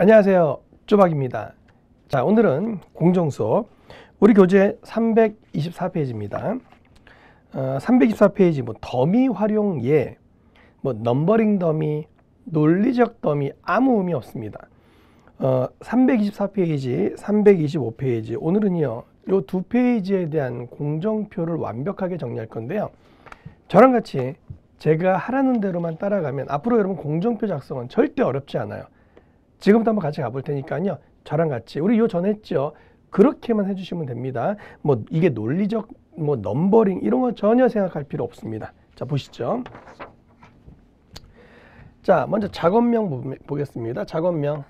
안녕하세요. 쪼박입니다. 자, 오늘은 공정수업 우리 교재 324페이지입니다. 324페이지 더미 활용 예, 넘버링 더미, 논리적 더미 아무 의미 없습니다. 324페이지, 325페이지 오늘은요. 요 두 페이지에 대한 공정표를 완벽하게 정리할 건데요. 저랑 같이 제가 하라는 대로만 따라가면 앞으로 여러분 공정표 작성은 절대 어렵지 않아요. 지금부터 한번 같이 가볼 테니까요. 저랑 같이 우리 요 전에 했죠. 그렇게만 해주시면 됩니다. 이게 논리적 넘버링 이런 거 전혀 생각할 필요 없습니다. 자, 보시죠. 자, 먼저 작업명 보겠습니다. 작업명.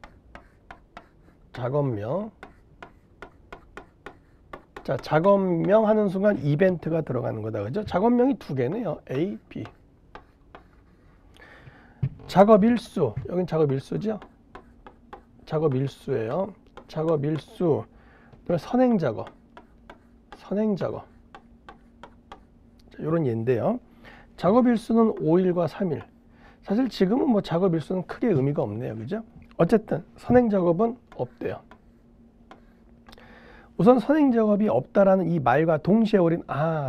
자, 작업명 하는 순간 이벤트가 들어가는 거다. 그죠? 작업명이 두 개네요. A, B. 작업일수. 여긴 작업일수죠? 작업일수예요. 작업일수. 선행작업. 이런 예인데요. 작업일수는 5일과 3일. 사실 지금은 작업일수는 크게 의미가 없네요. 그죠? 어쨌든 선행작업은 없대요. 우선 선행작업이 없다라는 이 말과 동시에 우린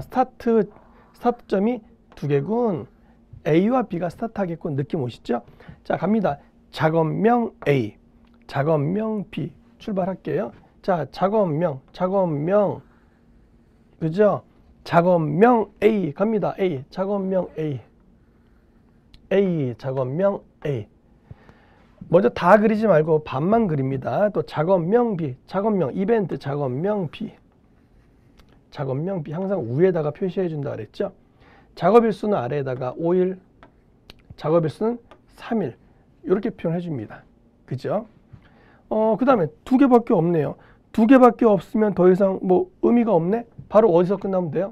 스타트점이 두 개군. A와 B가 스타트하겠군. 느낌 오시죠? 자, 갑니다. 작업명 A, 작업명 B 출발할게요. 자, 작업명 그죠? 작업명 A 갑니다. A, 작업명 A, 작업명 A. 먼저 다 그리지 말고 반만 그립니다. 또 작업명 B, 작업명 이벤트 작업명 B, 작업명 B 항상 위에다가 표시해 준다 그랬죠. 작업일수는 아래에다가 5일, 작업일수는 3일 이렇게 표현해 줍니다. 그죠? 그 다음에 두 개밖에 없네요. 두 개밖에 없으면 더 이상 의미가 없네? 바로 어디서 끝나면 돼요?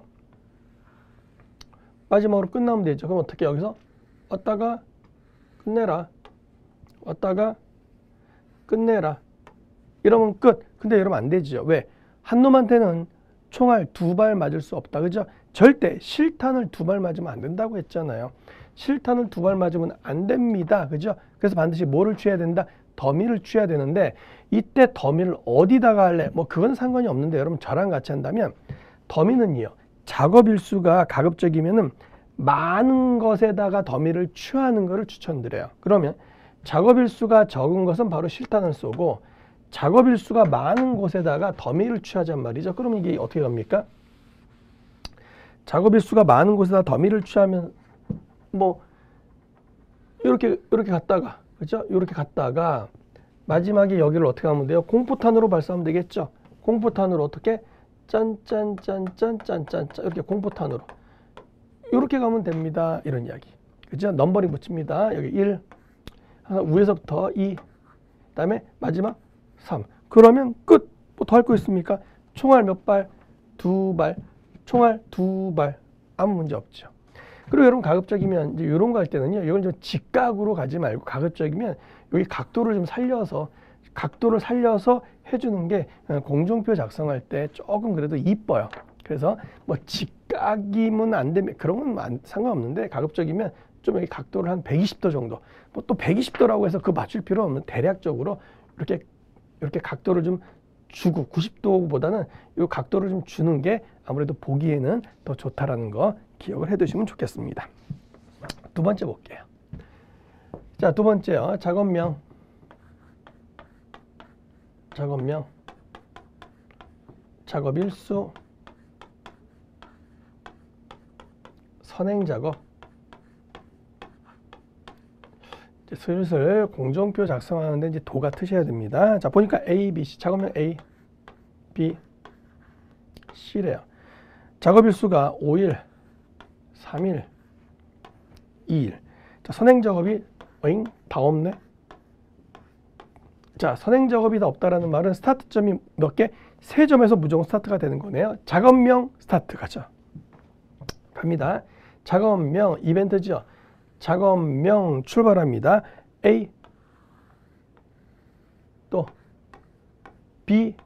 마지막으로 끝나면 되죠. 그럼 어떻게 여기서? 왔다가 끝내라. 왔다가 끝내라. 이러면 끝. 근데 여러분 안 되죠. 왜? 한 놈한테는 총알 2발 맞을 수 없다. 그죠? 절대 실탄을 2발 맞으면 안 된다고 했잖아요. 실탄을 2발 맞으면 안 됩니다. 그죠? 그래서 반드시 뭐를 취해야 된다? 더미를 취해야 되는데 이때 더미를 어디다가 할래? 그건 상관이 없는데 여러분 저랑 같이 한다면 더미는요. 작업일수가 가급적이면은 많은 것에다가 더미를 취하는 것을 추천드려요. 그러면 작업일수가 적은 것은 바로 실탄을 쏘고 작업일수가 많은 곳에다가 더미를 취하잔 말이죠. 그럼 이게 어떻게 갑니까? 작업일수가 많은 곳에다 더미를 취하면 이렇게 갔다가 그죠? 이렇게 갔다가 마지막에 여기를 어떻게 하면 돼요? 공포탄으로 발사하면 되겠죠? 공포탄으로 어떻게? 짠짠짠짠짠짠 이렇게 공포탄으로 이렇게 가면 됩니다. 이런 이야기. 그죠? 넘버링 붙입니다. 여기 1 위에서부터 2 그다음에 마지막 3 그러면 끝. 더 할 거 있습니까? 총알 몇 발? 2발. 총알 2발. 아무 문제 없죠. 그리고 여러분 가급적이면 이제 이런 거 할 때는요. 이건 좀 직각으로 가지 말고 가급적이면 여기 각도를 살려서 해주는 게 공정표 작성할 때 조금 그래도 이뻐요. 그래서 직각이면 안 되면 그런 건 상관없는데 가급적이면 좀 여기 각도를 한 120도 정도. 또 120도라고 해서 맞출 필요 없는 대략적으로 이렇게 각도를 좀 주고 90도보다는 이 각도를 좀 주는 게 아무래도 보기에는 더 좋다라는 거 기억을 해두시면 좋겠습니다. 두 번째 볼게요. 자, 두 번째요. 작업명. 작업일수. 선행작업. 이제 슬슬 공정표 작성하는데 이제 도가 트셔야 됩니다. 자, 보니까 A, B, C. 작업명 A, B, C래요. 작업일수가 5일, 3일, 2일. 자, 선행작업이 다 없네. 자, 선행작업이 다 없다라는 말은 스타트점이 몇 개? 3점에서 무조건 스타트가 되는 거네요. 작업명 스타트 가죠. 갑니다. 작업명 이벤트죠. 작업명 출발합니다. A 또 B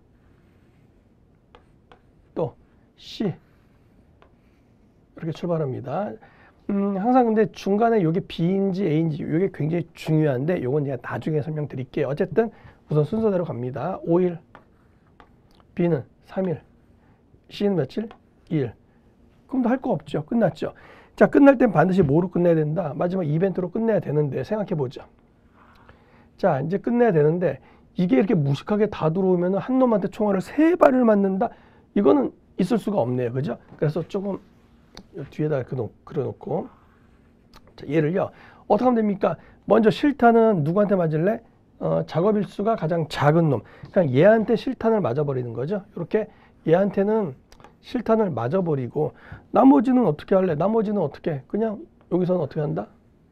또 C 이렇게 출발합니다. 항상 근데 중간에 이게 B인지 A인지 이게 굉장히 중요한데 이건 제가 나중에 설명드릴게요. 어쨌든 우선 순서대로 갑니다. 5일, B는 3일, C는 며칠? 2일. 그럼 할 거 없죠. 끝났죠. 자, 끝날 땐 반드시 뭐로 끝내야 된다? 마지막 이벤트로 끝내야 되는데 생각해보죠. 자, 이제 끝내야 되는데 이게 이렇게 무식하게 다 들어오면 한 놈한테 총알을 3발을 맞는다? 이거는 있을 수가 없네요. 그죠? 그래서 조금 뒤에다가 그려놓고 자, 얘를요. 어떻게 하면 됩니까? 먼저 실탄은 누구한테 맞을래? 작업 일수가 가장 작은 놈. 그냥 얘한테 실탄을 맞아버리는 거죠. 이렇게 얘한테는 실탄을 맞아버리고 나머지는 어떻게 할래? 나머지는 어떻게? 그냥 여기서는 어떻게 한다?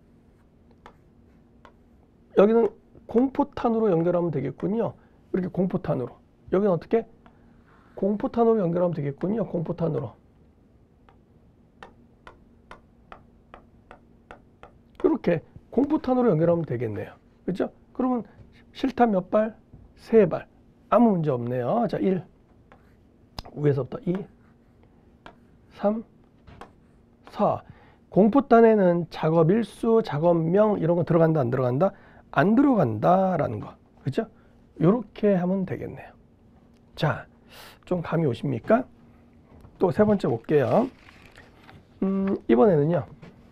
여기는 공포탄으로 연결하면 되겠군요. 이렇게 공포탄으로. 여기는 어떻게? 공포탄으로 연결하면 되겠군요. 공포탄으로. 이렇게 공포탄으로 연결하면 되겠네요. 그렇죠? 그러면 실탄 몇 발? 3발. 아무 문제 없네요. 자, 1. 위에서부터 2. 3. 4. 공포탄에는 작업 일수, 작업명 이런 거 들어간다, 안 들어간다? 안 들어간다라는 거. 그렇죠? 이렇게 하면 되겠네요. 자, 좀 감이 오십니까? 또 세 번째 볼게요. 이번에는요.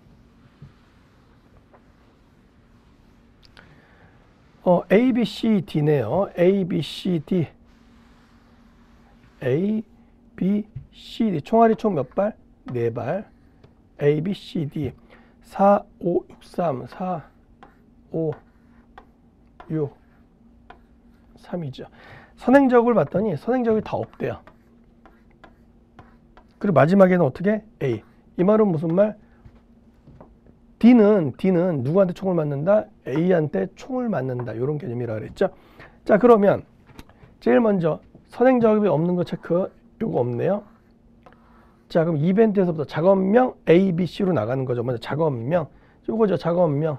A, B, C, D네요. A, B, C, D. A, B, C, D. 총알이 총 몇 발? 4발. A, B, C, D. 4, 5, 6, 3. 4, 5, 6, 3이죠. 선행적을 봤더니 선행적이 다 없대요. 그리고 마지막에는 어떻게? A. 이 말은 무슨 말? D는 누구한테 총을 맞는다? A한테 총을 맞는다. 이런 개념이라 그랬죠. 자, 그러면 제일 먼저 선행작업이 없는 거 체크. 요거 없네요. 자, 그럼 이벤트에서부터 작업명 A, B, C로 나가는 거죠. 먼저 작업명. 요거죠. 작업명.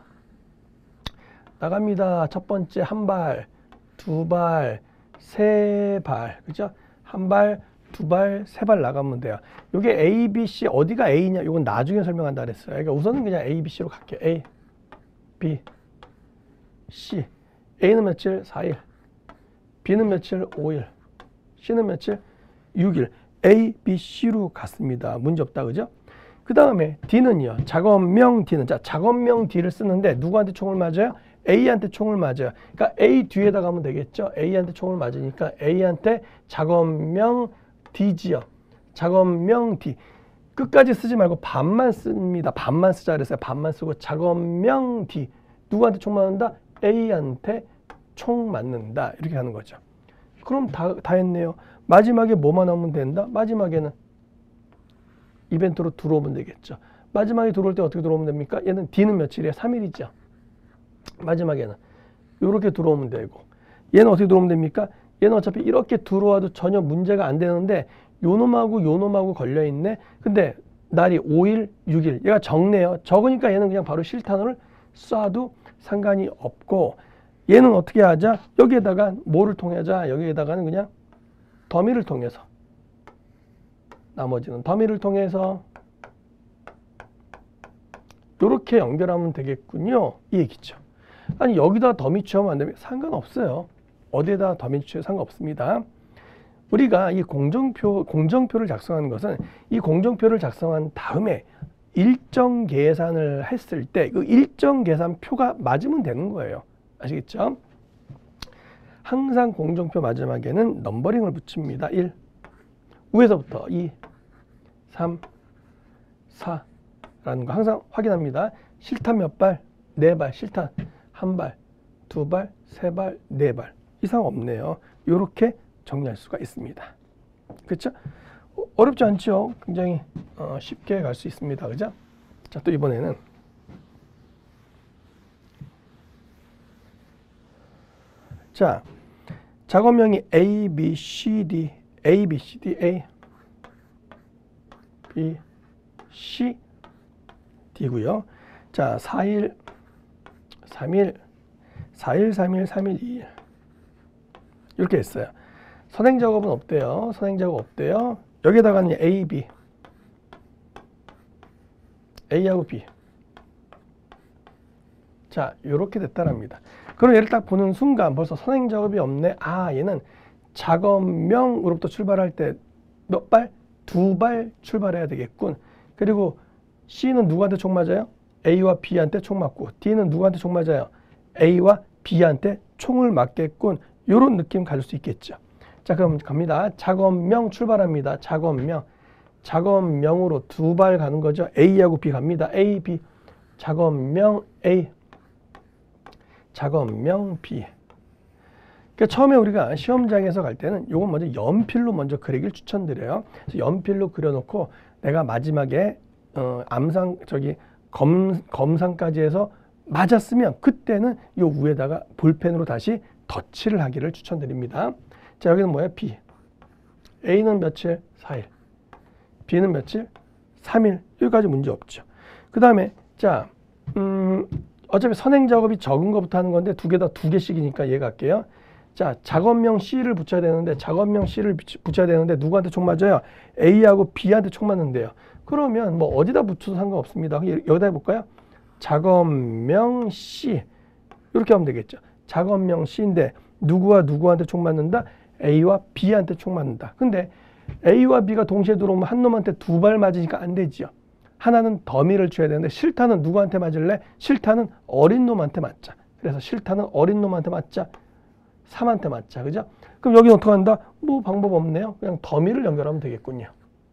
나갑니다. 첫 번째 1발, 2발, 3발. 그죠? 1발, 2발, 3발 나가면 돼요. 요게 A, B, C 어디가 A냐? 요건 나중에 설명한다 그랬어요. 그러니까 우선은 그냥 A, B, C로 갈게요. A, B, C. A는 며칠? 4일. B는 며칠? 5일. C는 며칠? 6일. A, B, C로 갔습니다. 문제 없다. 그죠? 그 다음에 D는요. 작업명 D는. 자, 작업명 D를 쓰는데 누구한테 총을 맞아요? A한테 총을 맞아요. 그러니까 A 뒤에다 가면 되겠죠. A한테 총을 맞으니까 A한테 작업명 D지요. 작업명 D. 끝까지 쓰지 말고 반만 씁니다. 반만 쓰자 그랬어요. 반만 쓰고 작업명 D. 누구한테 총 맞는다? A한테 총 맞는다. 이렇게 하는 거죠. 그럼 다 했네요. 마지막에 뭐만 하면 된다? 마지막에는 이벤트로 들어오면 되겠죠. 마지막에 들어올 때 어떻게 들어오면 됩니까? 얘는 D는 며칠이에요? 3일이죠. 마지막에는 이렇게 들어오면 되고 얘는 어떻게 들어오면 됩니까? 얘는 어차피 이렇게 들어와도 전혀 문제가 안 되는데 요놈하고 걸려있네. 근데 날이 5일, 6일. 얘가 적네요. 적으니까 얘는 그냥 바로 실탄을 쏴도 상관이 없고 얘는 어떻게 하자? 여기에다가 뭐를 통해 하자? 여기에다가는 그냥 더미를 통해서 나머지는 더미를 통해서 이렇게 연결하면 되겠군요. 이 얘기죠. 아니 여기다 더미 취하면 안 되면 상관없어요. 어디에다 더미 취해 상관없습니다. 우리가 이 공정표를 작성하는 것은 이 공정표를 작성한 다음에 일정 계산을 했을 때 그 일정 계산 표가 맞으면 되는 거예요. 아시겠죠? 항상 공정표 마지막에는 넘버링을 붙입니다. 1, 위에서부터 2, 3, 4라는 거 항상 확인합니다. 실탄 몇 발? 4발. 실탄 1발, 2발, 3발, 4발. 이상 없네요. 이렇게 정리할 수가 있습니다. 그렇죠? 어렵지 않죠? 굉장히 쉽게 갈 수 있습니다. 그죠? 자, 또 이번에는 자, 작업명이 A, B, C, D, A, B, C, D, A, B, C, D고요. 자, 4일, 3일, 4일, 3일, 3일, 2일 이렇게 했어요. 선행 작업은 없대요. 선행 작업 없대요. 여기에다가는 A, B A하고 B. 자, 요렇게 됐다랍니다. 그럼 얘를 딱 보는 순간 벌써 선행작업이 없네. 아, 얘는 작업명으로부터 출발할 때 몇 발? 2발 출발해야 되겠군. 그리고 C는 누구한테 총 맞아요? A와 B한테 총 맞고, D는 누구한테 총 맞아요? A와 B한테 총을 맞겠군. 요런 느낌 가질 수 있겠죠. 자, 그럼 갑니다. 작업명 출발합니다. 작업명. 작업명으로 2발 가는 거죠. A하고 B 갑니다. A, B. 작업명 A. 작업명 B. 그러니까 처음에 우리가 시험장에서 갈 때는 요건 먼저 연필로 먼저 그리기를 추천드려요. 그래서 연필로 그려놓고 내가 마지막에 검상까지 해서 맞았으면 그때는 요 위에다가 볼펜으로 다시 덧칠을 하기를 추천드립니다. 자, 여기는 뭐야? B. A는 며칠? 4일. B는 며칠? 3일. 여기까지 문제 없죠. 그 다음에 자, 어차피 선행 작업이 적은 것부터 하는 건데 두 개 다 2개씩이니까 이해가 할게요. 자, 작업명 C를 붙여야 되는데 작업명 C를 붙여야 되는데 누구한테 총 맞아요? A하고 B한테 총 맞는데요. 그러면 뭐 어디다 붙여도 상관없습니다. 여기다 해볼까요? 작업명 C. 이렇게 하면 되겠죠. 작업명 C인데 누구와 누구한테 총 맞는다? A와 B한테 총 맞는다. 근데 A와 B가 동시에 들어오면 한 놈한테 2발 맞으니까 안 되지요. 하나는 더미를 줘야 되는데 실타는 누구한테 맞을래? 실타는 어린 놈한테 맞자. 그래서 실타는 어린 놈한테 맞자. 3한테 맞자. 그죠? 그럼 여기는 어떻게 한다? 뭐 방법 없네요. 그냥 더미를 연결하면 되겠군요.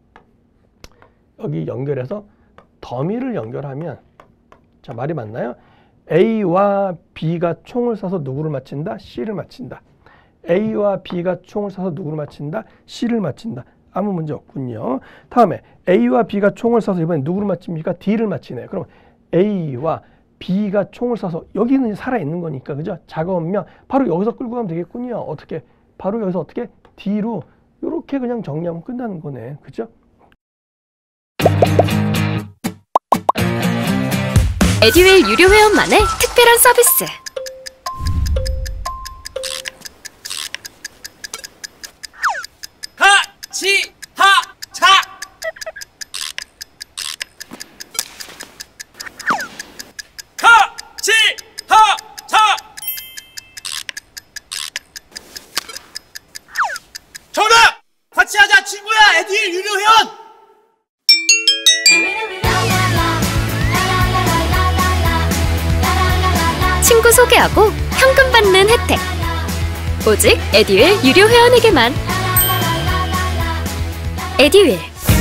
여기 연결해서 더미를 연결하면 자, 말이 맞나요? A와 B가 총을 쏴서 누구를 맞힌다? C를 맞힌다. A와 B가 총을 쏴서 누구를 맞힌다? C를 맞힌다. 아무 문제 없군요. 다음에 A와 B가 총을 쏴서 이번엔 누구를 맞춥니까? D를 맞히네요. 그럼 A와 B가 총을 쏴서 여기는 살아있는 거니까 그죠? 작업명 바로 여기서 끌고 가면 되겠군요. 어떻게? 바로 여기서 어떻게? D로 이렇게 그냥 정리하면 끝나는 거네. 그죠? 에듀윌 유료 회원만의 특별한 서비스. 하치하차 하치하차 정답! 같이 하자 친구야. 에듀윌 유료 회원. 친구 소개하고 현금 받는 혜택. 오직 에듀윌 유료 회원에게만. 에듀윌.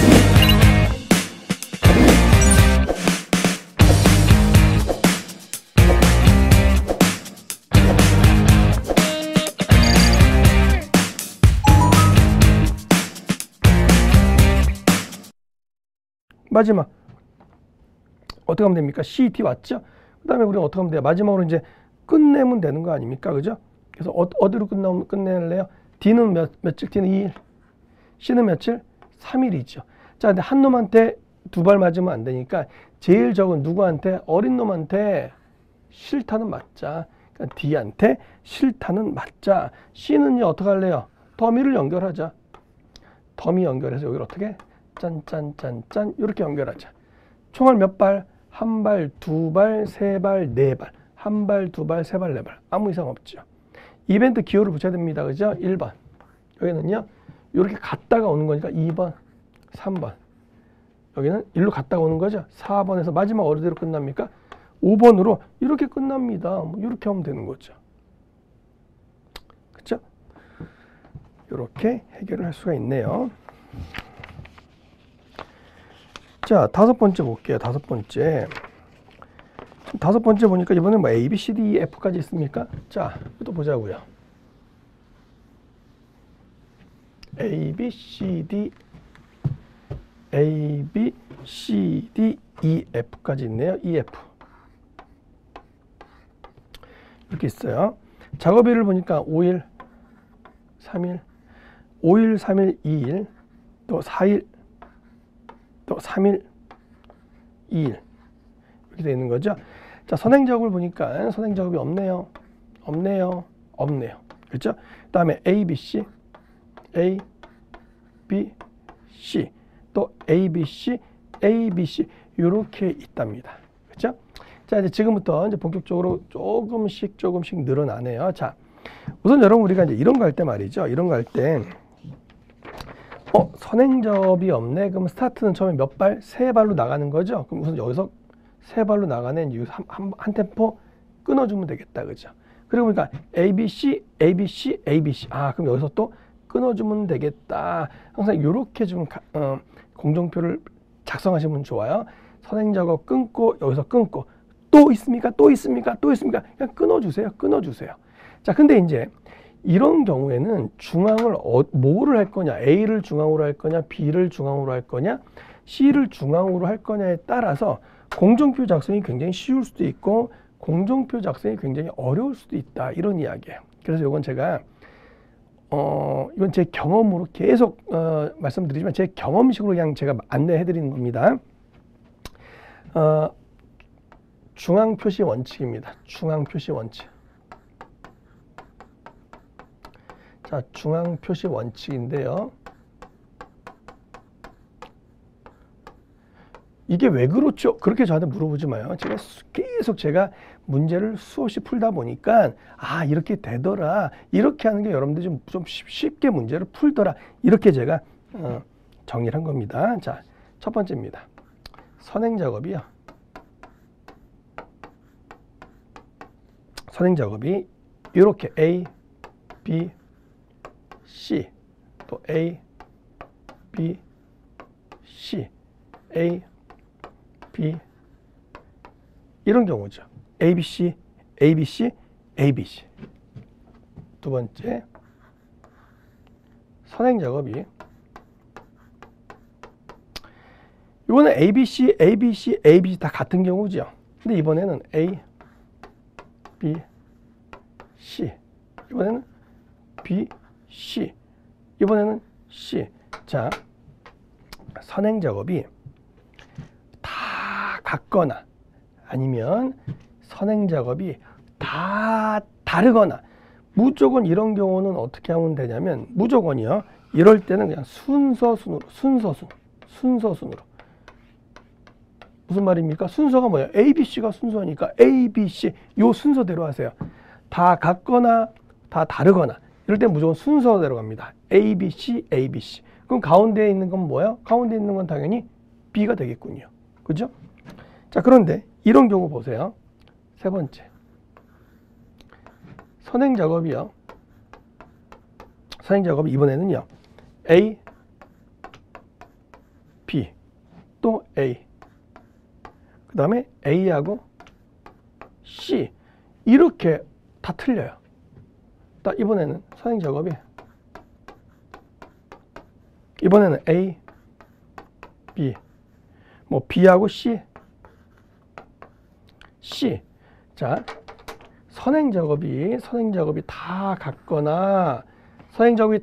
마지막 어떻게 하면 됩니까? CT 왔죠? 그 다음에 우리가 어떻게 하면 돼요? 마지막으로 이제 끝내면 되는 거 아닙니까? 그죠? 그래서 어디로 끝낼래요? D는 며칠? D는 2일. C는 며칠? 3일이죠. 자, 근데 한 놈한테 2발 맞으면 안 되니까 제일 적은 누구한테? 어린 놈한테 실타는 맞자. 그러니까 D한테 실타는 맞자. C는요, 어떻게 할래요? 더미를 연결하자. 더미 연결해서 여기를 어떻게? 짠짠짠짠 이렇게 연결하자. 총알 몇 발? 1발, 2발, 3발, 4발. 1발, 2발, 3발, 4발. 아무 이상 없죠. 이벤트 기호를 붙여야 됩니다. 그죠? 1번. 여기는요. 이렇게 갔다가 오는 거니까 2번, 3번. 여기는 일로 갔다가 오는 거죠. 4번에서 마지막 어디로 끝납니까? 5번으로 이렇게 끝납니다. 뭐 이렇게 하면 되는 거죠. 그렇죠? 이렇게 해결을 할 수가 있네요. 자, 5번째 볼게요. 5번째. 5번째 보니까 이번에 뭐 A, B, C, D, E, F까지 있습니까? 자, 또 보자고요. A, B, C, D, A, B, C, D, E, F까지 있네요. E, F. 이렇게 있어요. 작업일을 보니까 5일, 3일, 5일, 3일, 2일, 또 4일, 또 3일, 2일 이렇게 되어 있는 거죠. 자, 선행작업을 보니까 선행작업이 없네요. 없네요. 없네요. 그렇죠? 그 다음에 A, B, C, A, B, C 또 A, B, C, A, B, C 이렇게 있답니다. 그렇죠? 자, 이제 지금부터 이제 본격적으로 조금씩 늘어나네요. 자, 우선 여러분 우리가 이제 이런 거 할 때 말이죠. 이런 거 할 때 선행접이 없네. 그럼 스타트는 처음에 몇 발? 세 발로 나가는 거죠. 그럼 우선 여기서 세 발로 나가는 이유 한 템포 끊어주면 되겠다, 그죠? 그리고 그러니까 ABC, ABC, ABC. 아, 그럼 여기서 또 끊어주면 되겠다. 항상 이렇게 좀 공정표를 작성하시면 좋아요. 선행작업 끊고 여기서 끊고 또 있습니까? 또 있습니까? 또 있습니까? 그냥 끊어주세요. 끊어주세요. 자, 근데 이제 이런 경우에는 중앙을 뭐를 할 거냐? A를 중앙으로 할 거냐? B를 중앙으로 할 거냐? C를 중앙으로 할 거냐에 따라서 공정표 작성이 굉장히 쉬울 수도 있고 공정표 작성이 굉장히 어려울 수도 있다. 이런 이야기예요. 그래서 이건 제가 이건 제 경험으로 계속 말씀드리지만 제 경험식으로 그냥 제가 안내해 드리는 겁니다. 중앙 표시 원칙입니다. 중앙 표시 원칙. 자, 중앙 표시 원칙인데요. 이게 왜 그렇죠? 그렇게 저한테 물어보지 마요. 계속 제가 문제를 수없이 풀다 보니까 아, 이렇게 되더라. 이렇게 하는 게 여러분들이 좀 쉽게 문제를 풀더라. 이렇게 제가 정리를 한 겁니다. 자, 첫 번째입니다. 선행 작업이요. 선행 작업이 이렇게 A, B, C 또 A, B, C, A, B 이런 경우죠. ABC, ABC, ABC. 두 번째 선행 작업이 이거는 ABC, ABC, ABC 다 같은 경우죠. 근데 이번에는 A, B, C. 이번에는 B, C. 이번에는 C. 자, 선행 작업이 다 같거나 아니면 선행 작업이 다 다르거나 무조건 이런 경우는 어떻게 하면 되냐면 무조건이요. 이럴 때는 그냥 순서순으로 무슨 말입니까? 순서가 뭐예요? A, B, C가 순서니까 A, B, C 요 순서대로 하세요. 다 같거나 다 다르거나 이럴 때 무조건 순서대로 갑니다. A, B, C, A, B, C. 그럼 가운데에 있는 건 뭐예요? 가운데 있는 건 당연히 B가 되겠군요. 그죠? 자, 그런데 이런 경우 보세요. 세 번째. 선행 작업이요. 선행 작업이 이번에는요. A, B, 또 A. 그 다음에 A하고 C. 이렇게 다 틀려요. 딱 이번에는 선행 작업이 이번에는 A, B, 뭐 B하고 C, C. 자, 선행 작업이 다 같거나 선행 작업이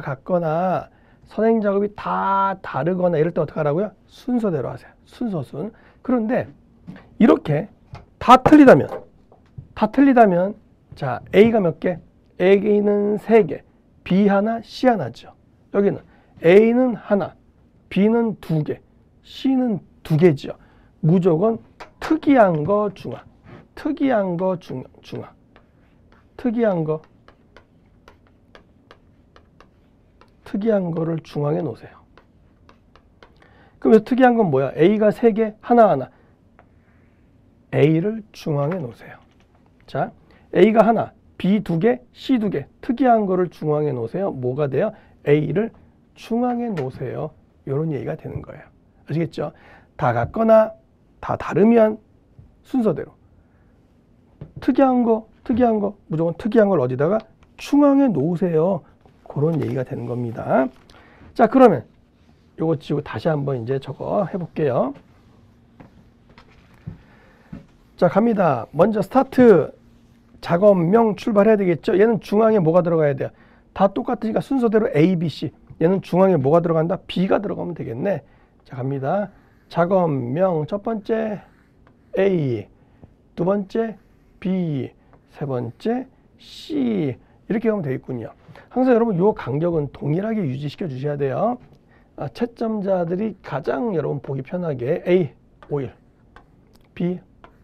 다 다르거나 이럴 때 어떻게 하라고요? 순서대로 하세요. 순서순. 그런데 이렇게 다 틀리다면 자, A가 몇 개? A는 3개, B 하나, C 하나죠. 여기는 A는 하나, B는 2개, C는 2개죠. 무조건 특이한 거 중앙. 특이한 거를 중앙에 놓으세요. 그럼 특이한 건 뭐야? A가 3개, 하나. A를 중앙에 놓으세요. 자, A가 하나, B 2개, C 2개. 특이한 거를 중앙에 놓으세요. 뭐가 돼요? A를 중앙에 놓으세요. 이런 얘기가 되는 거예요. 아시겠죠? 다 같거나 다 다르면 순서대로. 특이한 거 무조건 특이한 걸 어디다가 중앙에 놓으세요. 그런 얘기가 되는 겁니다. 자, 그러면 요거 지우고 다시 한번 이제 저거 해볼게요. 자, 갑니다. 먼저 스타트 작업명 출발해야 되겠죠. 얘는 중앙에 뭐가 들어가야 돼요? 다 똑같으니까 순서대로 A, B, C. 얘는 중앙에 뭐가 들어간다? B가 들어가면 되겠네. 자, 갑니다. 작업명 첫 번째 A, 두 번째 B, 세 번째 C. 이렇게 하면 되겠군요. 항상 여러분 요 간격은 동일하게 유지시켜 주셔야 돼요. 채점자들이 가장 여러분 보기 편하게 A, 5일, B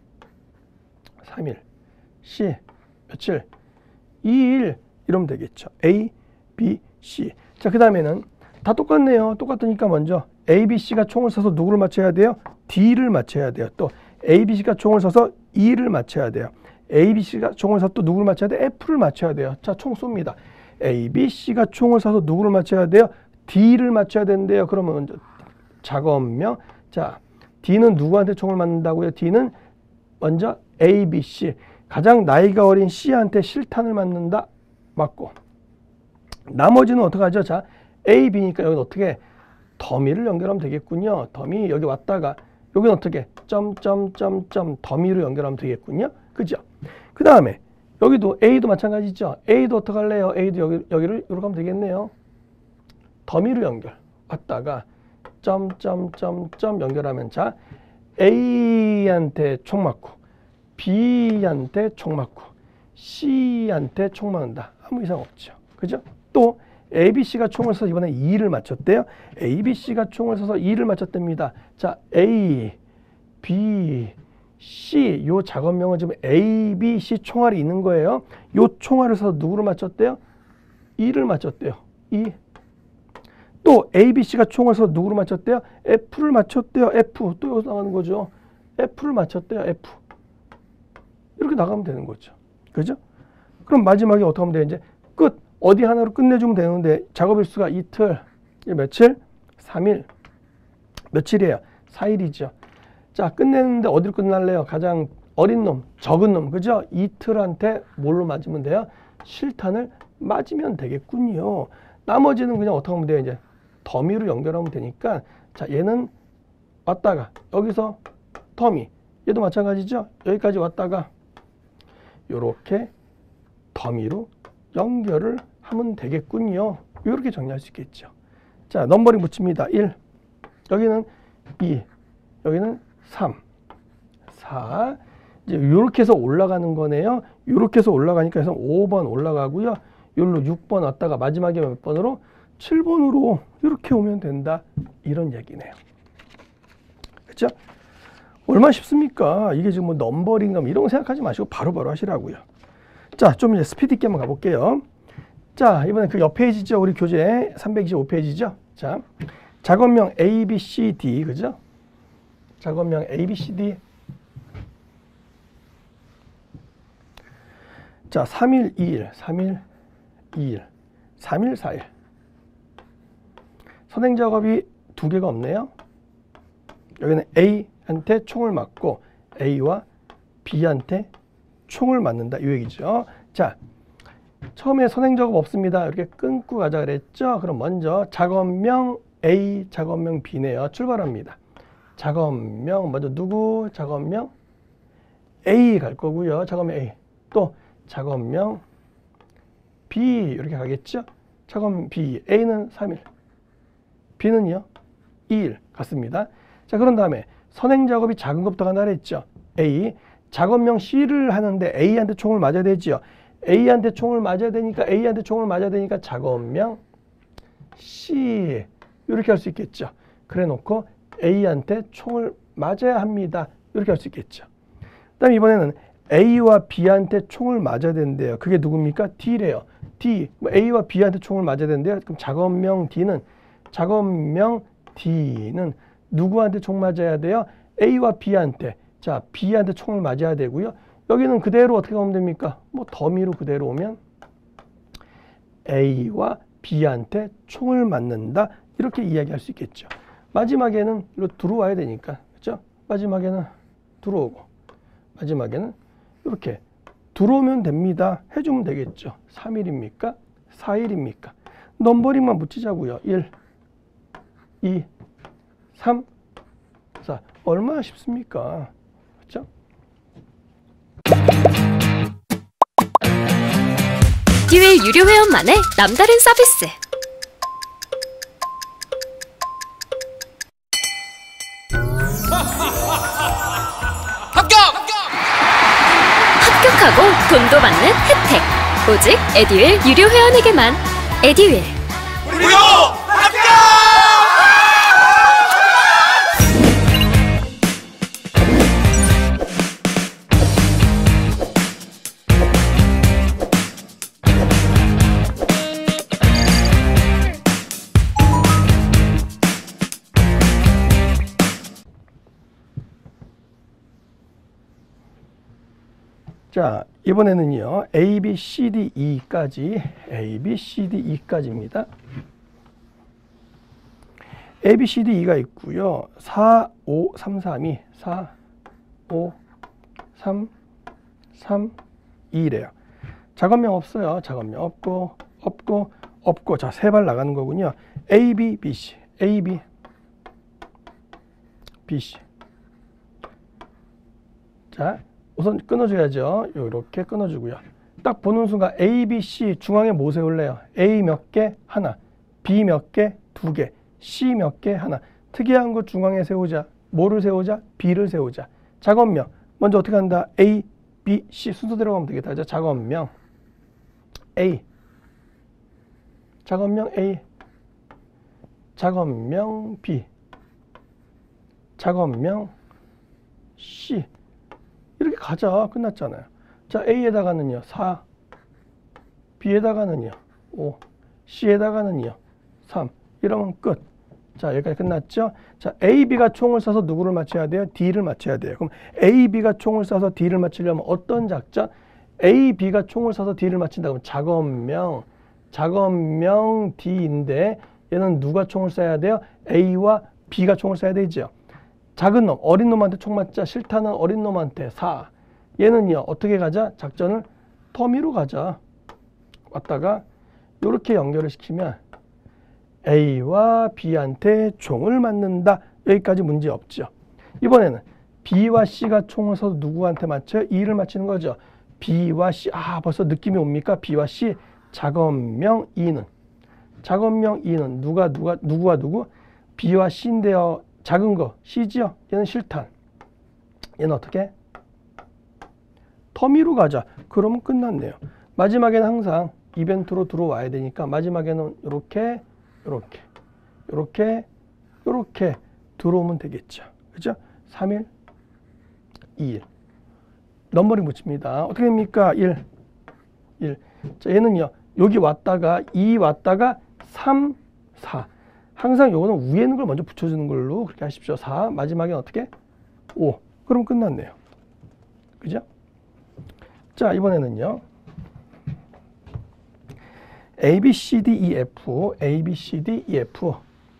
3일, C 며칠? 2일 이러면 되겠죠. A, B, C. 자, 그 다음에는 다 똑같네요. 똑같으니까 먼저 A, B, C가 총을 쏴서 누구를 맞춰야 돼요? D를 맞춰야 돼요. 또 A, B, C가 총을 쏴서 E를 맞춰야 돼요. A, B, C가 총을 쏴서 또 누구를 맞춰야 돼요? F를 맞춰야 돼요. 자, 총 쏩니다. A, B, C가 총을 쏴서 누구를 맞춰야 돼요? D를 맞춰야 되는데요. 그러면 먼저 작업명. 자, D는 누구한테 총을 맞는다고요? D는 먼저 A, B, C. 가장 나이가 어린 C한테 실탄을 맞는다. 맞고. 나머지는 어떡하죠? 자, A, B니까 여기는 어떻게 더미를 연결하면 되겠군요. 더미 여기 왔다가 여기는 어떻게 점점점점 더미로 연결하면 되겠군요. 그죠? 그 다음에 여기도 A도 마찬가지죠. A도 어떡할래요? A도 여기를 이렇게 하면 되겠네요. 더미로 연결. 왔다가 점점점점 연결하면 자, A한테 총 맞고 B한테 총 맞고 C한테 총 맞는다. 아무 이상 없죠. 그죠? 또 A, B, C가 총을 쏴서 이번에 2를 맞췄대요. A, B, C가 총을 쏴서 2를 맞췄답니다. 자, A, B, C 요 작업명은 지금 A, B, C 총알이 있는 거예요. 요 총알을 쏴서 누구를 맞췄대요? 2를 맞췄대요. 2. 또 A, B, C가 총을 쏴서 누구를 맞췄대요? F를 맞췄대요. F. 또 여기서 나가는 거죠. F를 맞췄대요. F. 이렇게 나가면 되는 거죠. 그죠? 그럼 마지막에 어떻게 하면 돼요? 이제 끝. 어디 하나로 끝내주면 되는데 작업일수가 이틀, 며칠? 3일. 며칠이에요? 4일이죠. 자, 끝내는데 어디로 끝날래요? 가장 어린 놈, 적은 놈, 그죠? 이틀한테 뭘로 맞으면 돼요? 실탄을 맞으면 되겠군요. 나머지는 그냥 어떻게 하면 돼요? 이제 더미로 연결하면 되니까 자, 얘는 왔다가 여기서 더미, 얘도 마찬가지죠? 여기까지 왔다가 요렇게 더미로 연결을 하면 되겠군요. 이렇게 정리할 수 있겠죠. 자, 넘버링 붙입니다. 1, 여기는 2, 여기는 3, 4. 이제 이렇게 해서 올라가는 거네요. 이렇게 해서 올라가니까 해서 5번 올라가고요. 여기로 6번 왔다가 마지막에 몇 번으로? 7번으로 이렇게 오면 된다. 이런 얘기네요. 그렇죠? 얼마나 쉽습니까? 이게 지금 뭐 넘버링감 이런 거 생각하지 마시고 바로바로 하시라고요. 자, 좀 이제 스피드 있게 한번 가볼게요. 자, 이번엔 그 옆 페이지죠. 우리 교재 325페이지죠. 자, 작업명 A, B, C, D, 그죠? 작업명 A, B, C, D. 자, 3일, 2일, 3일, 2일, 3일, 4일. 선행 작업이 두 개가 없네요. 여기는 A한테 총을 맞고 A와 B한테 총을 맞는다. 이 얘기죠. 자, 처음에 선행 작업 없습니다. 이렇게 끊고 가자 그랬죠. 그럼 먼저 작업명 A, 작업명 B네요. 출발합니다. 작업명 먼저 누구? 작업명 A 갈 거고요. 작업명 A. 또 작업명 B 이렇게 가겠죠. 작업명 B. A는 3일. B는요? 2일 갔습니다. 자, 그런 다음에 선행 작업이 작은 것부터 간다 그랬죠. A. 작업명 C를 하는데 A한테 총을 맞아야 되죠. A한테 총을 맞아야 되니까 작업명 C 이렇게 할 수 있겠죠. 그래 놓고 A한테 총을 맞아야 합니다. 이렇게 할 수 있겠죠. 그 다음에 이번에는 A와 B한테 총을 맞아야 되는데요. 그게 누굽니까? D래요. D. A와 B한테 총을 맞아야 되는데요. 그럼 작업명 D는 누구한테 총 맞아야 돼요? A와 B한테. 자, B한테 총을 맞아야 되고요. 여기는 그대로 어떻게 하면 됩니까? 뭐 더미로 그대로 오면 A와 B한테 총을 맞는다. 이렇게 이야기할 수 있겠죠. 마지막에는 이렇게 들어와야 되니까. 그렇죠? 마지막에는 들어오고 마지막에는 이렇게 들어오면 됩니다. 해주면 되겠죠. 3일입니까? 4일입니까? 넘버링만 붙이자고요. 1, 2, 3, 4. 얼마나 쉽습니까? 그렇죠? 에듀윌 유료 회원만의 남다른 서비스. 합격하고 돈도 받는 혜택. 오직 에듀윌 유료 회원에게만. 에듀윌. 무료 합격! 자, 이번에는요. A, B, C, D, E까지 A, B, C, D, E까지입니다. A, B, C, D, E가 있고요. 4, 5, 3, 3이 4, 5, 3, 3, 2래요. 작업명 없어요. 작업명 없고. 자, 세 발 나가는 거군요. A, B, B, C. A, B, B, C. 자, 우선 끊어줘야죠. 이렇게 끊어주고요. 딱 보는 순간 A, B, C 중앙에 뭐 세울래요? A 몇 개? 하나. B 몇 개? 두 개. C 몇 개? 하나. 특이한 거 중앙에 세우자. 뭐를 세우자? B를 세우자. 작업명. 먼저 어떻게 한다? A, B, C 순서대로 가면 되겠다. 자, 작업명 A. 작업명 A. 작업명 B. 작업명 C. 이렇게 가자. 끝났잖아요. 자, A에다가는요 4, B에다가는요 5, C에다가는요 3. 이러면 끝. 자, 여기까지 끝났죠? 자, A, B가 총을 쏴서 누구를 맞춰야 돼요? D를 맞춰야 돼요. 그럼 A, B가 총을 쏴서 D를 맞추려면 어떤 작전? A, B가 총을 쏴서 D를 맞춘다. 그러면 작업명 D인데 얘는 누가 총을 쏴야 돼요? A와 B가 총을 쏴야 되죠. 작은 놈, 어린 놈한테 총 맞자. 싫다는 어린 놈한테 4. 얘는요, 어떻게 가자? 작전을 더미로 가자. 왔다가 이렇게 연결을 시키면 A와 B한테 총을 맞는다. 여기까지 문제 없죠. 이번에는 B와 C가 총을 쏴서 누구한테 맞춰요? E를 맞추는 거죠. B와 C. 아, 벌써 느낌이 옵니까? B와 C. 작업명 E는 누구와 누구? B와 C인데요. 작은 거 C죠? 얘는 실탄. 얘는 어떻게? 더미로 가자. 그러면 끝났네요. 마지막에는 항상 이벤트로 들어와야 되니까 마지막에는 이렇게 들어오면 되겠죠. 그죠? 3일, 2일. 넘버링 붙입니다. 어떻게 됩니까? 1. 자, 얘는요. 여기 왔다가 2 왔다가 3, 4. 항상 요거는 위에 있는 걸 먼저 붙여주는 걸로 그렇게 하십시오. 4. 마지막에 어떻게? 5. 그럼 끝났네요. 그죠? 자, 이번에는요. A, B, C, D, E, F. A, B, C, D, E, F.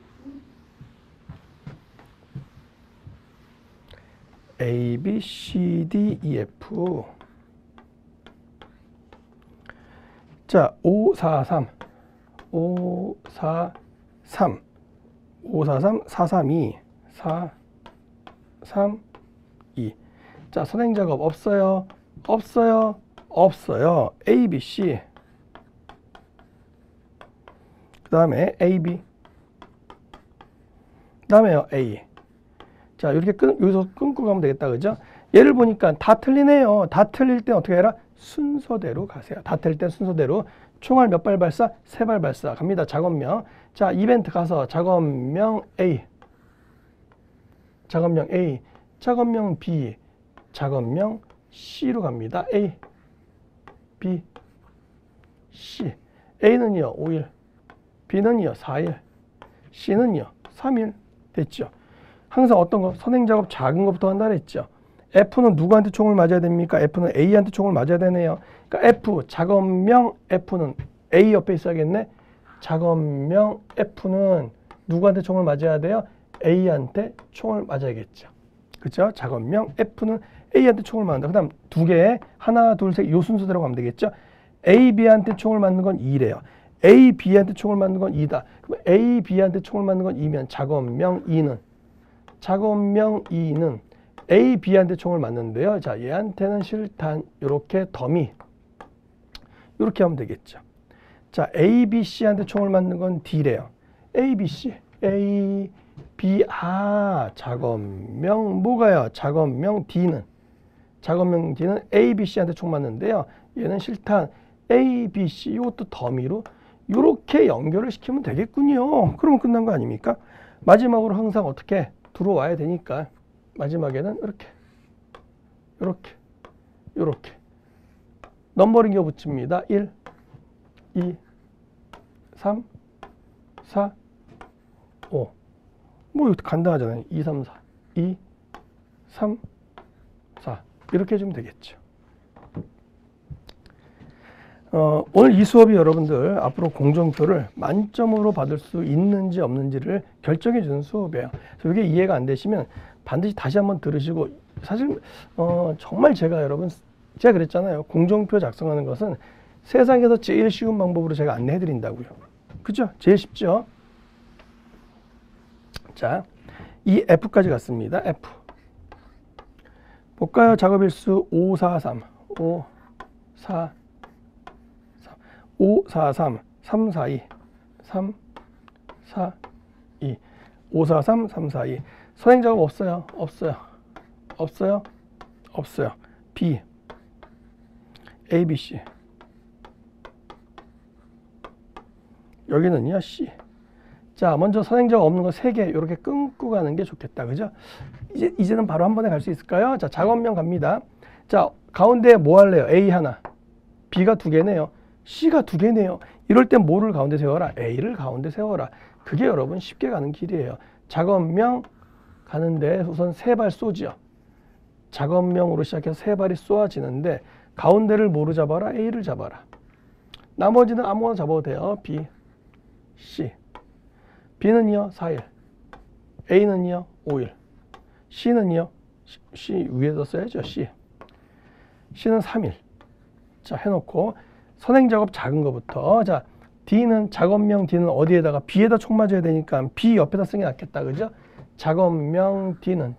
A, B, C, D, E, F. 자, 5, 4, 3. 5, 4, 3. 5, 4, 3, 4, 3, 2. 4, 3, 2. 자, 선행 작업 없어요. A, B, C. 그 다음에 A, B. 그 다음에요, A. 자, 이렇게 여기서 끊고 가면 되겠다. 그죠? 얘를 보니까 다 틀리네요. 다 틀릴 때 어떻게 해라? 순서대로 가세요. 다 틀릴 때 순서대로. 총알 몇 발 발사? 3발 발사. 갑니다. 작업명. 자, 이벤트 가서 작업명 A. 작업명 A. 작업명 B. 작업명 C로 갑니다. A, B, C. A는요, 5일. B는요, 4일. C는요, 3일. 됐죠? 항상 어떤 거? 선행 작업 작은 것부터 한다 그랬죠? F는 누구한테 총을 맞아야 됩니까? F는 A한테 총을 맞아야 되네요. 그러니까 F, 작업명 F는 A 옆에 있어야겠네. 작업명 F는 누구한테 총을 맞아야 돼요? A한테 총을 맞아야겠죠. 그렇죠? 작업명 F는 A한테 총을 맞는다. 그 다음 두 개, 하나, 둘, 셋, 요 순서대로 가면 되겠죠? A, B한테 총을 맞는 건 2래요. A, B한테 총을 맞는 건 2다. 그럼 A, B한테 총을 맞는 건 2면 작업명 2는 A, B한테 총을 맞는데요. 자, 얘한테는 실탄, 요렇게 더미. 요렇게 하면 되겠죠. 자, A, B, C한테 총을 맞는 건 D래요. A, B, C. A, B, 작업명 뭐가요? 작업명 D는 A, B, C한테 총 맞는데요. 얘는 실탄 A, B, C 이것도 더미로 이렇게 연결을 시키면 되겠군요. 그러면 끝난 거 아닙니까? 마지막으로 항상 어떻게 들어와야 되니까 마지막에는 이렇게 넘버링 붙입니다. 1, 2, 3, 4, 5. 뭐 이거 간단하잖아요. 2, 3, 4. 2, 3, 4. 이렇게 해주면 되겠죠. 오늘 이 수업이 여러분들 앞으로 공정표를 만점으로 받을 수 있는지 없는지를 결정해 주는 수업이에요. 그래서 이게 이해가 안 되시면 반드시 다시 한번 들으시고, 사실 정말 제가 그랬잖아요. 공정표 작성하는 것은 세상에서 제일 쉬운 방법으로 제가 안내해 드린다고요. 그죠? 제일 쉽죠? 자, 이 F까지 갔습니다. F. 볼까요? 작업일수 543, 543, 342, 3, 4, 2, 543, 3, 4, 2. 선행 작업 없어요? 없어요. 없어요? 없어요. B, A, B, C. 여기는요, C. 자, 먼저 선행 작업 없는 거 3개 이렇게 끊고 가는 게 좋겠다. 그죠? 이제는 바로 한 번에 갈 수 있을까요? 자, 작업명 갑니다. 자, 가운데 뭐 할래요? A 하나, B가 2개네요. C가 2개네요. 이럴 땐 뭐를 가운데 세워라? A를 가운데 세워라. 그게 여러분 쉽게 가는 길이에요. 작업명 가는데 우선 3발 쏘지요. 작업명으로 시작해서 3발이 쏘아지는데 가운데를 뭐로 잡아라? A를 잡아라. 나머지는 아무거나 잡아도 돼요. B, C. B는요 4일, A는요 5일, C는요 C 위에다 써야죠. C는 3일. 자, 해놓고 선행 작업 작은 거부터. 자, D는 작업명 D는 어디에다가 B에다 총 맞아야 되니까 B 옆에다 쓰는 게 낫겠다. 그죠? 작업명 D는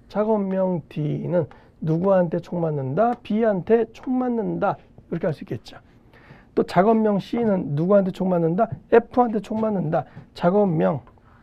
누구한테 총 맞는다? B한테 총 맞는다. 이렇게 할 수 있겠죠. 또 작업명 C는 누구한테 총 맞는다? F한테 총 맞는다. 작업명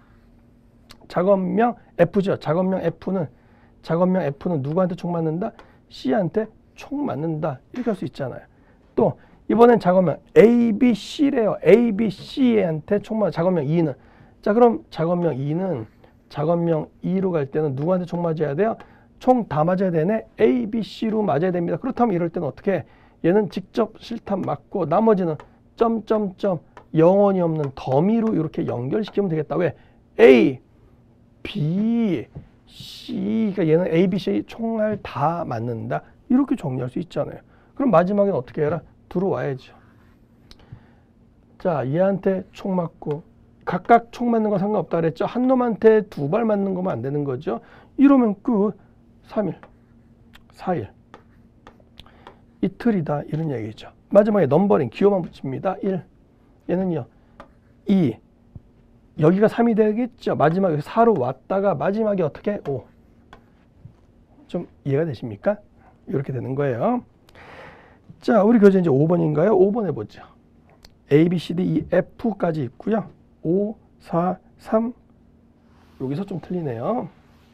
F죠. 작업명 F는 누구한테 총 맞는다? C한테 총 맞는다. 이렇게 할 수 있잖아요. 또 이번엔 작업명 A, B, C래요. A, B, C한테 총 맞아. 작업명 E는. 자, 그럼 작업명 E는 작업명 E로 갈 때는 누구한테 총 맞아야 돼요? 총 다 맞아야 되네. A, B, C로 맞아야 됩니다. 그렇다면 이럴 때는 어떻게 해? 얘는 직접 실탄 맞고 나머지는 점점점 영원히 없는 더미로 이렇게 연결시키면 되겠다. 왜? A, B, C. 그러니까 얘는 A, B, C 총알 다 맞는다. 이렇게 정리할 수 있잖아요. 그럼 마지막엔 어떻게 해라? 들어와야죠. 자, 얘한테 총 맞고 각각 총 맞는 거 상관없다 그랬죠. 한 놈한테 2발 맞는 거면 안 되는 거죠. 이러면 끝. 3일, 4일. 이틀이다. 이런 얘기죠. 마지막에 넘버링 기호만 붙입니다. 1. 얘는요. 2. 여기가 3이 되겠죠. 마지막에 4로 왔다가 마지막에 어떻게? 5. 좀 이해가 되십니까? 이렇게 되는 거예요. 자, 우리 교재 이제 5번인가요? 5번 해보죠. A, B, C, D, E, F까지 있고요. 5, 4, 3. 여기서 좀 틀리네요.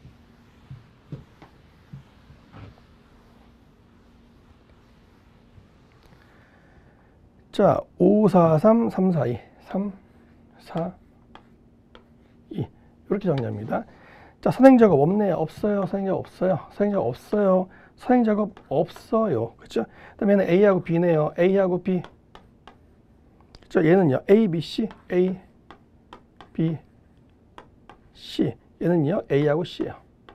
자, 5, 4, 3, 3, 4, 2. 3, 4, 2. 이렇게 정리합니다. 자, 선행 작업 없네요. 없어요. 선행 작업 없어요. 선행 작업 없어요. 선행 작업 없어요. 그렇죠? 그다음에는 A하고 B네요. A하고 B. 그렇죠? 얘는요. A, B, C. A, B, C. 얘는요. A하고 C예요.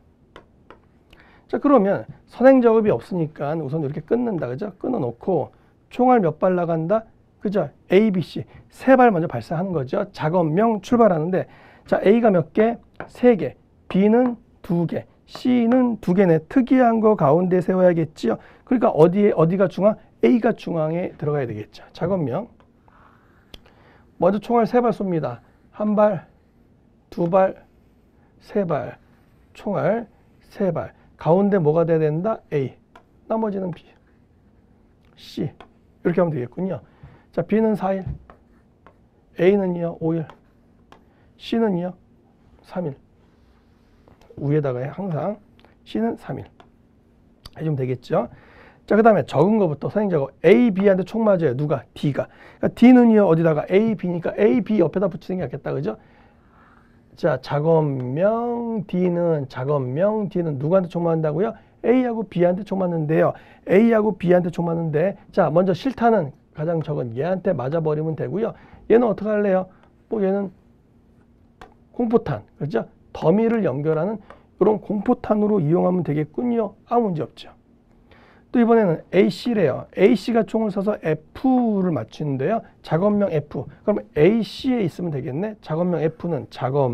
자, 그러면 선행 작업이 없으니까 우선 이렇게 끊는다. 그죠? 끊어 놓고 총알 몇 발 나간다? 그죠? A, B, C. 3발 먼저 발사하는 거죠. 작업명 출발하는데 자, A가 몇 개? 3개. B는 2개. C는 2개네. 특이한 거 가운데 세워야겠지요. 그러니까 어디가 중앙? A가 중앙에 들어가야 되겠죠. 작업명. 먼저 총알 3발 쏩니다. 1발, 2발, 3발. 총알 3발. 가운데 뭐가 돼야 된다? A. 나머지는 B, C. 이렇게 하면 되겠군요. 자, B는 4일. A는요, 5일. C는요, 3일. 위에다가 항상 C는 3일. 해주면 되겠죠. 자, 그 다음에 적은 거부터 선행 작업. A, B한테 총 맞아요. 누가? D가. 그러니까 D는요, 어디다가? A, B니까 A, B 옆에다 붙이는 게 낫겠다. 그죠? 자, 작업명 D는 누구한테 총 맞는다고요? A하고 B한테 총 맞는데요. A하고 B한테 총 맞는데, 자, 먼저 실탄은 가장 적은 얘한테 맞아버리면 되고요. 얘는 어떻게 할래요? 뭐 얘는 공포탄, 그렇죠? 더미를 연결하는 이런 공포탄으로 이용하면 되겠군요. 아무 문제 없죠. 또 이번에는 AC래요. AC가 총을 쏴서 F를 맞추는데요. 작업명 F. 그럼 AC에 있으면 되겠네. 작업명 F는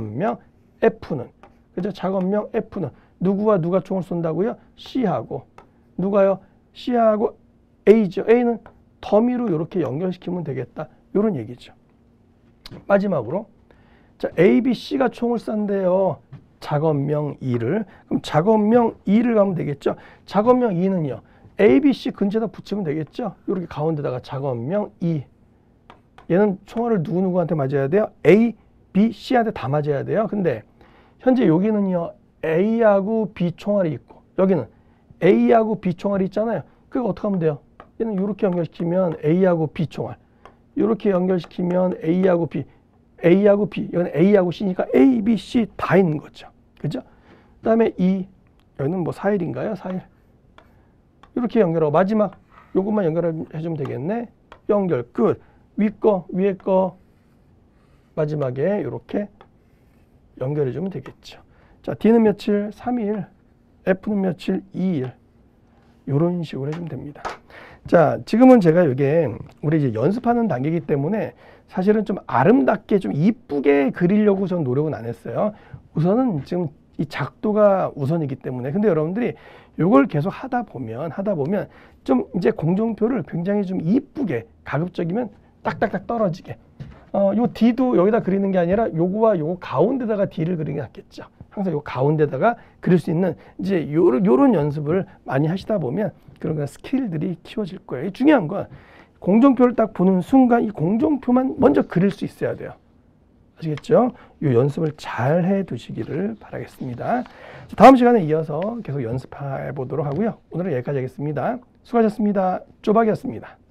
그죠? 작업명 F는 누구와 누가 총을 쏜다고요? C하고 누가요? C하고 A죠. A는 더미로 이렇게 연결시키면 되겠다. 이런 얘기죠. 마지막으로 자, A, B, C가 총을 쏜대요. 작업명 E를. 그럼 작업명 E를 가면 되겠죠. 작업명 E는요. A, B, C 근처에다 붙이면 되겠죠. 이렇게 가운데다가 작업명 E. 얘는 총알을 누구누구한테 맞아야 돼요? A, B, C한테 다 맞아야 돼요. 근데 현재 여기는요. A하고 B 총알이 있고 여기는 A하고 B 총알이 있잖아요. 그거 어떻게 하면 돼요? 얘는 이렇게 연결시키면 A하고 B 총알. 이렇게 연결시키면 A하고 B. A하고 B. 여기는 A하고 C니까 A, B, C 다 있는 거죠. 그죠? 그 다음에 E. 여기는 뭐 4일인가요? 4일. 이렇게 연결하고 마지막 요것만 연결해주면 되겠네. 연결 끝. 위 거, 위에 거 마지막에 이렇게 연결해주면 되겠죠. 자, D는 며칠? 3일. F는 며칠? 2일. 이런 식으로 해주면 됩니다. 자, 지금은 제가 이게 우리 이제 연습하는 단계이기 때문에 사실은 좀 아름답게 좀 이쁘게 그리려고 저는 노력은 안 했어요. 우선은 지금 이 작도가 우선이기 때문에. 근데 여러분들이 이걸 계속 하다 보면 좀 이제 공정표를 굉장히 좀 이쁘게 가급적이면 딱딱딱 떨어지게. 요 D도 여기다 그리는 게 아니라 요거와 요거 가운데다가 D를 그리는 게 낫겠죠. 항상 요 가운데다가 그릴 수 있는 이제 요런 연습을 많이 하시다 보면 그런 스킬들이 키워질 거예요. 중요한 건 공정표를 딱 보는 순간 이 공정표만 먼저 그릴 수 있어야 돼요. 아시겠죠? 이 연습을 잘 해 두시기를 바라겠습니다. 다음 시간에 이어서 계속 연습해 보도록 하고요. 오늘은 여기까지 하겠습니다. 수고하셨습니다. 쪼박이었습니다.